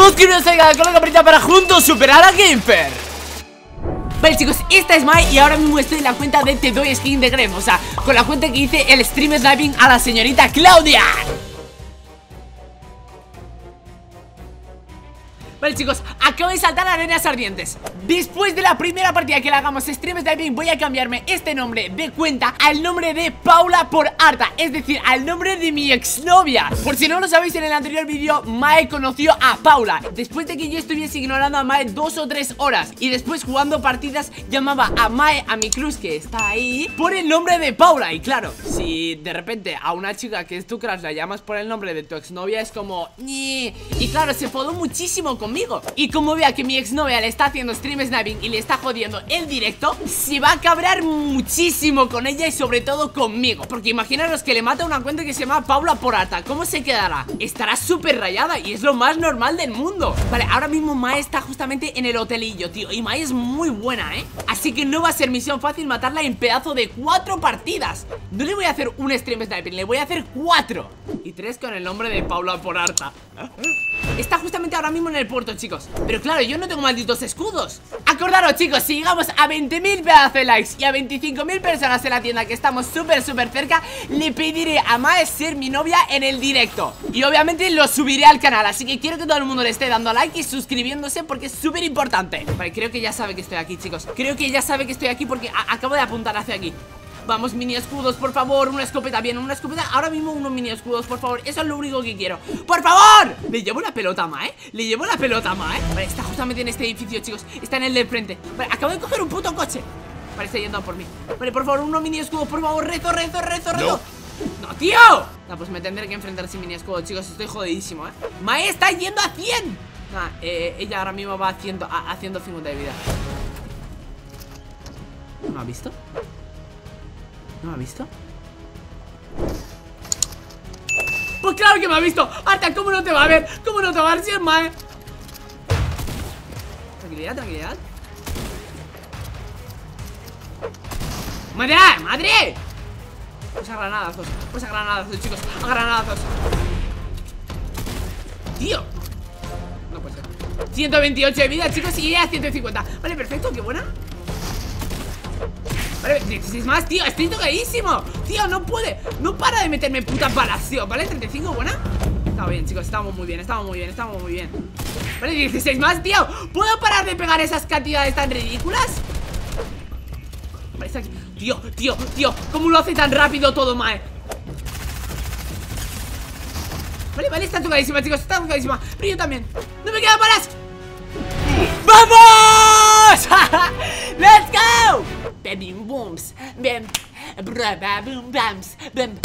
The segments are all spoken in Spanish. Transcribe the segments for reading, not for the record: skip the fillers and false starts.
suscribiros al canal con la campanita para juntos superar a Gamefer. Vale chicos, esta es Mai y ahora mismo estoy en la cuenta de Te Doy Skin de Gref. O sea, con la cuenta que hice el stream sniping a la señorita Claudia. Vale chicos, acabo de saltar a arenas ardientes. Después de la primera partida que le hagamos stream sniping, voy a cambiarme este nombre de cuenta al nombre de Paula por Arta, es decir, al nombre de mi exnovia. Por si no lo sabéis, en el anterior vídeo Mae conoció a Paula. Después de que yo estuviese ignorando a Mae 2 o 3 horas y después jugando partidas, llamaba a Mae, a mi crush que está ahí, por el nombre de Paula. Y claro, si de repente a una chica que es tu crush la llamas por el nombre de tu exnovia, es como ñi. Y claro, se enfadó muchísimo conmigo. Y como vea que mi exnovia le está haciendo stream sniping y le está jodiendo el directo, se va a cabrear muchísimo con ella y sobre todo conmigo. Porque imaginaros que le mata una cuenta que se llama Paula por Arta. ¿Cómo se quedará? Estará súper rayada y es lo más normal del mundo. Vale, ahora mismo Mae está justamente en el hotelillo, tío. Y Mae es muy buena, así que no va a ser misión fácil matarla en pedazo de 4 partidas. No le voy a hacer un stream sniping, le voy a hacer 4. Y 3 con el nombre de Paula por Arta. Está justamente ahora mismo en el puerto, chicos. Pero claro, yo no tengo malditos escudos. Acordaros, chicos, si llegamos a 20.000 pedazos de likes y a 25.000 personas en la tienda, que estamos súper cerca, le pediré a Mae ser mi novia en el directo. Y obviamente lo subiré al canal. Así que quiero que todo el mundo le esté dando a like y suscribiéndose porque es súper importante. Vale, creo que ya sabe que estoy aquí, chicos. Creo que ya sabe que estoy aquí porque acabo de apuntar hacia aquí. Vamos, mini escudos, por favor, una escopeta, bien, una escopeta. Ahora mismo unos mini escudos, por favor, eso es lo único que quiero. ¡Por favor! Le llevo la pelota a Mae, le llevo la pelota a Mae. Vale, está justamente en este edificio, chicos. Está en el del frente. Vale, acabo de coger un puto coche. Vale, está yendo a por mí. Vale, por favor, unos mini escudos, por favor, rezo. ¡No, tío! No, pues me tendré que enfrentar sin mini escudos, chicos, estoy jodidísimo, Mae está yendo a 100. Ella ahora mismo va a 150 de vida. ¿No me ha visto? ¿No me ha visto? Pues claro que me ha visto. Arta, ¿cómo no te va a ver? ¿Cómo no te va a ver si es Mae? Tranquilidad. ¡Madre! Pues a granadazos, chicos. A granadazos. Tío. No puede ser. 128 de vida, chicos, y ella 150. Vale, perfecto, qué buena. Vale, 16 más, tío, estoy tocadísimo. Tío, no puede, no para de meterme puta palacio. Vale, 35, buena. Estamos bien, chicos, estamos muy bien. Vale, 16 más, tío. ¿Puedo parar de pegar esas cantidades tan ridículas? Vale, está aquí. Tío, ¿cómo lo hace tan rápido todo, Mae? Vale, está tocadísima, chicos, está tocadísima. Pero yo también, no me quedan balas. ¡Vamos! ¡Let's go! Baby booms, bam, boom bams, bam,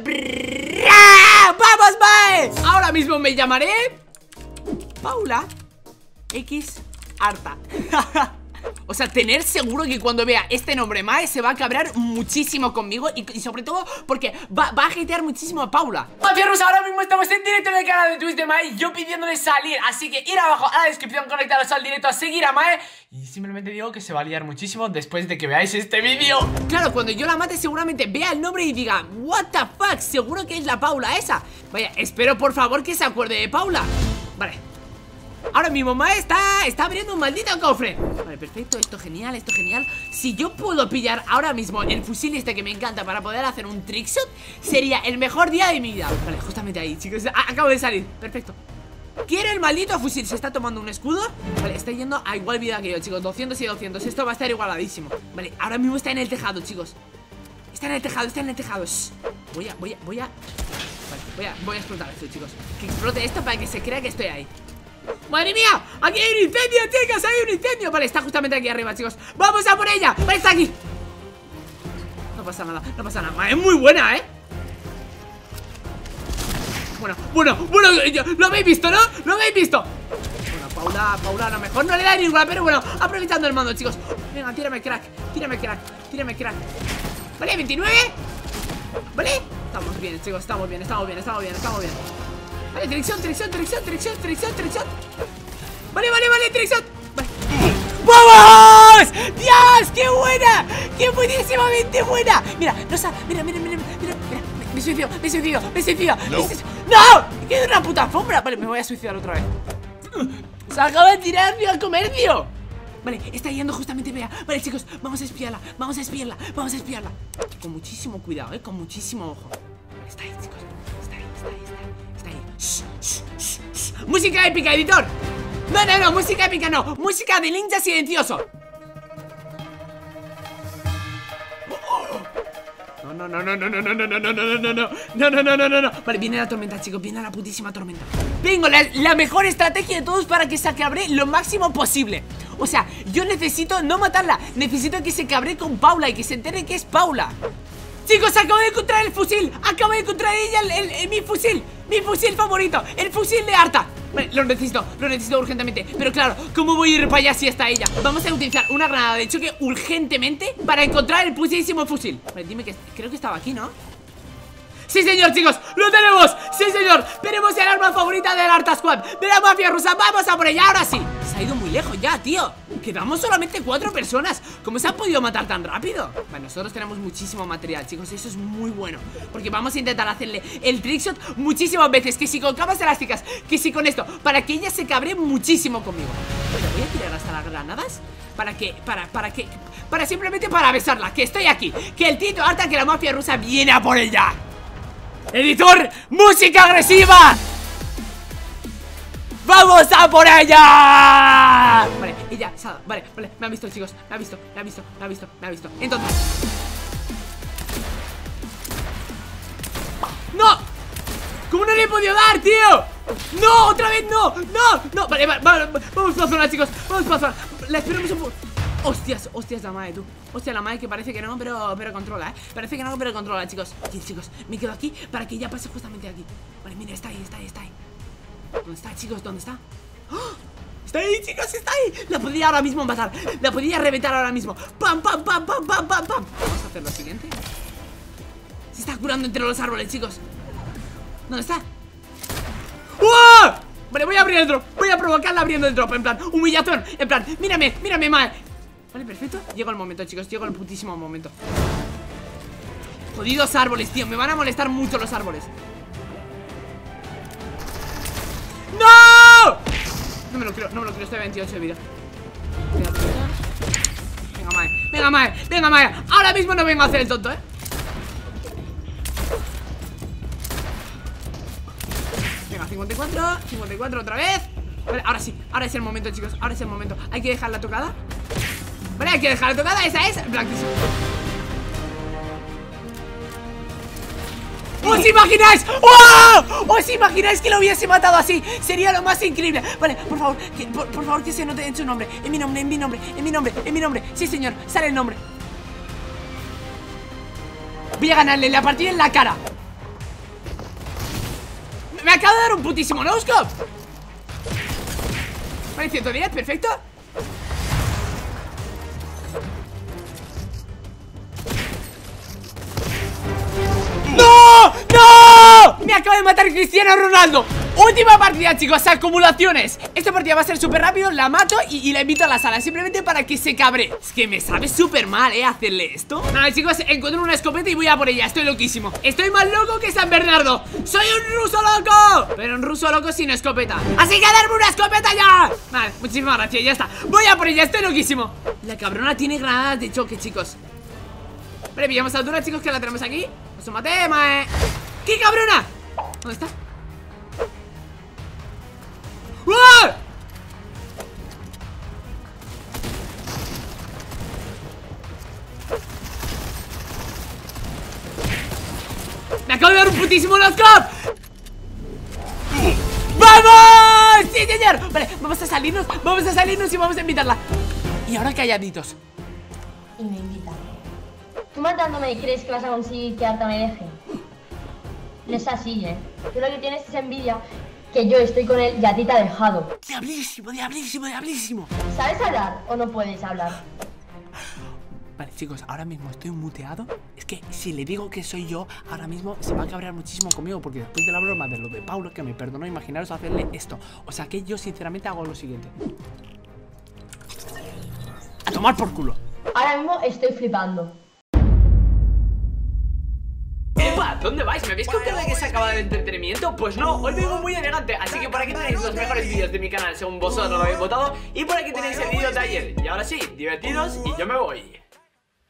¡vamos, Mae! Ahora mismo me llamaré Paula X Arta. O sea, tener seguro que cuando vea este nombre Mae se va a cabrear muchísimo conmigo y sobre todo porque va a hatear muchísimo a Paula. Fierros, ahora mismo estamos en directo en el canal de Twitch de Mae, yo pidiéndole salir, así que ir abajo a la descripción, conectaros al directo, a seguir a Mae. Y simplemente digo que se va a liar muchísimo después de que veáis este vídeo. Claro, cuando yo la mate seguramente vea el nombre y diga what the fuck, seguro que es la Paula esa. Vaya, espero por favor que se acuerde de Paula. Vale. Ahora mismo Mae está abriendo un maldito cofre. Vale, perfecto, esto genial. Si yo puedo pillar ahora mismo el fusil este que me encanta para poder hacer un trickshot, sería el mejor día de mi vida. Vale, justamente ahí, chicos, acabo de salir, perfecto. Quiero el maldito fusil, se está tomando un escudo. Vale, está yendo a igual vida que yo, chicos, 200 y 200, esto va a estar igualadísimo. Vale, ahora mismo está en el tejado, chicos. Está en el tejado. Shh. Voy a explotar esto, chicos. Que explote esto para que se crea que estoy ahí. ¡Madre mía! ¡Aquí hay un incendio, chicos! ¡Hay un incendio! Vale, está justamente aquí arriba, chicos. ¡Vamos a por ella! ¡Vale, está aquí! No pasa nada. Es muy buena, Bueno, ¿lo habéis visto, no? ¿Lo habéis visto? Bueno, Paula a lo mejor no le da ninguna, pero bueno, aprovechando el mando, chicos. Venga, tírame crack. Vale, 29. Vale, estamos bien, chicos, estamos bien. Vale, dirección. Vale, dirección. Vale. ¡Vamos! ¡Dios! ¡Qué buena! ¡Qué buenísimamente buena! Mira, Rosa, mira. Me suicido. ¡No! Me quedo en una puta alfombra. Vale, me voy a suicidar otra vez. Se acaba de tirar al comercio. Vale, está yendo justamente Bea. Vale, chicos, vamos a espiarla. Vamos a espiarla, vamos a espiarla. Con muchísimo cuidado, con muchísimo ojo. Está ahí, chicos. Está ahí, está ahí, está ahí. Shh, shh, shh, shh. Música épica, editor. No, no, no, música épica no. Música de ninja silencioso. No, no, no, no, no, no, no, no, no, no, no, no, no, no, no, no, no, no. Vale, viene la tormenta, chicos, viene la putísima tormenta. Tengo la mejor estrategia de todos para que se cabre lo máximo posible. O sea, yo necesito no matarla, necesito que se cabre con Paula y que se entere que es Paula. Chicos, acabo de encontrar el fusil. Acabo de encontrar ella mi fusil favorito, el fusil de Arta. Vale, lo necesito urgentemente. Pero claro, ¿cómo voy a ir para allá si está ella? Vamos a utilizar una granada de choque urgentemente para encontrar el putísimo fusil. Vale, dime que creo que estaba aquí, ¿no? ¡Sí, señor, chicos! ¡Lo tenemos! ¡Sí, señor! ¡Tenemos el arma favorita del Arta Squad! ¡De la mafia rusa! ¡Vamos a por ella! ¡Ahora sí! Se ha ido muy lejos ya, tío. Quedamos solamente 4 personas. ¿Cómo se han podido matar tan rápido? Bueno, nosotros tenemos muchísimo material, chicos. Eso es muy bueno, porque vamos a intentar hacerle el trickshot muchísimas veces. Que si con camas elásticas, que si con esto, para que ella se cabre muchísimo conmigo. Bueno, voy a tirar hasta las granadas. Para simplemente para besarla. Que estoy aquí. Que el Tito Arta, que la mafia rusa viene a por ella. ¡Editor! ¡Música agresiva! ¡Vamos a por ella! Vale, ella, vale, me han visto, chicos. Me ha visto. Entonces ¡no! ¿Cómo no le he podido dar, tío? ¡No! ¡Otra vez no! ¡No! Vale, vamos para zona, chicos. Vamos para zona. La esperamos un poco. Hostias, la madre, tú. Hostia, la madre que parece que no, pero controla, Parece que no, pero controla, chicos. Aquí, chicos, me quedo aquí para que ella pase justamente aquí. Vale, mira, está ahí. ¿Dónde está, chicos? ¿Dónde está? ¡Oh! Está ahí, chicos, está ahí. La podría ahora mismo matar. La podría reventar ahora mismo. ¡Pam! Vamos a hacer lo siguiente. Se está curando entre los árboles, chicos. ¿Dónde está? ¡Oh! Vale, voy a abrir el drop. Voy a provocarla abriendo el drop. En plan, humillación. En plan, mírame, madre. Vale, perfecto. Llegó el momento, chicos. Llegó el putísimo momento. Jodidos árboles, tío. Me van a molestar mucho los árboles. ¡No! No me lo creo. Estoy a 28 de vida. Venga, mae. Ahora mismo no vengo a hacer el tonto, Venga, 54 otra vez. Vale, ahora sí. Ahora es el momento, chicos. Hay que dejar la tocada. Vale, hay que dejar la tocada. Esa es blanquísima. ¿Os imagináis? ¡Oh! ¿Os imagináis que lo hubiese matado así? Sería lo más increíble. Vale, por favor, que se note en su nombre. En mi nombre. Sí, señor, sale el nombre. Voy a ganarle la partida en la cara. Me acabo de dar un putísimo no-scope. Vale, 110, perfecto. ¡No! Me acaba de matar Cristiano Ronaldo. Última partida, chicos, acumulaciones. Esta partida va a ser súper rápido, la mato y la invito a la sala, simplemente para que se cabre. Es que me sabe súper mal, hacerle esto. Nada, chicos, encuentro una escopeta y voy a por ella, estoy loquísimo. Estoy más loco que San Bernardo. ¡Soy un ruso loco! Pero un ruso loco sin escopeta. ¡Así que darme una escopeta ya! Vale, muchísimas gracias, ya está. Voy a por ella, estoy loquísimo. La cabrona tiene granadas de choque, chicos. Vale, pillamos altura, chicos, que la tenemos aquí. No se mate, mae. ¡Qué cabrona! ¿Dónde está? ¡Ah! ¡Me acabo de dar un putísimo no-scope! ¡Vamos! ¡Sí, señor! Vale, vamos a salirnos y vamos a invitarla. Y ahora calladitos. Y me invitan. Tú matándome crees que vas a conseguir que Arta me deje. No es así, Tú lo que tienes es envidia que yo estoy con él y a ti te ha dejado. Diablísimo. ¿Sabes hablar o no puedes hablar? Vale, chicos, ahora mismo estoy muteado. Es que si le digo que soy yo, ahora mismo se va a cabrear muchísimo conmigo, porque después de la broma de lo de Paulo, que me perdonó, imaginaros hacerle esto. O sea que yo sinceramente hago lo siguiente. A tomar por culo. Ahora mismo estoy flipando. ¡Epa! ¿Dónde vais? ¿Me habéis contado de que se acaba el entretenimiento? Pues no, hoy vengo muy elegante. Así que por aquí tenéis los mejores vídeos de mi canal según vosotros lo habéis votado. Y por aquí tenéis el vídeo de ayer. Y ahora sí, divertidos y yo me voy.